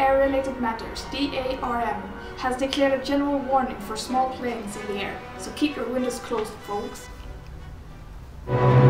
Air-Related Matters, DARM, has declared a general warning for small planes in the air, so keep your windows closed, folks.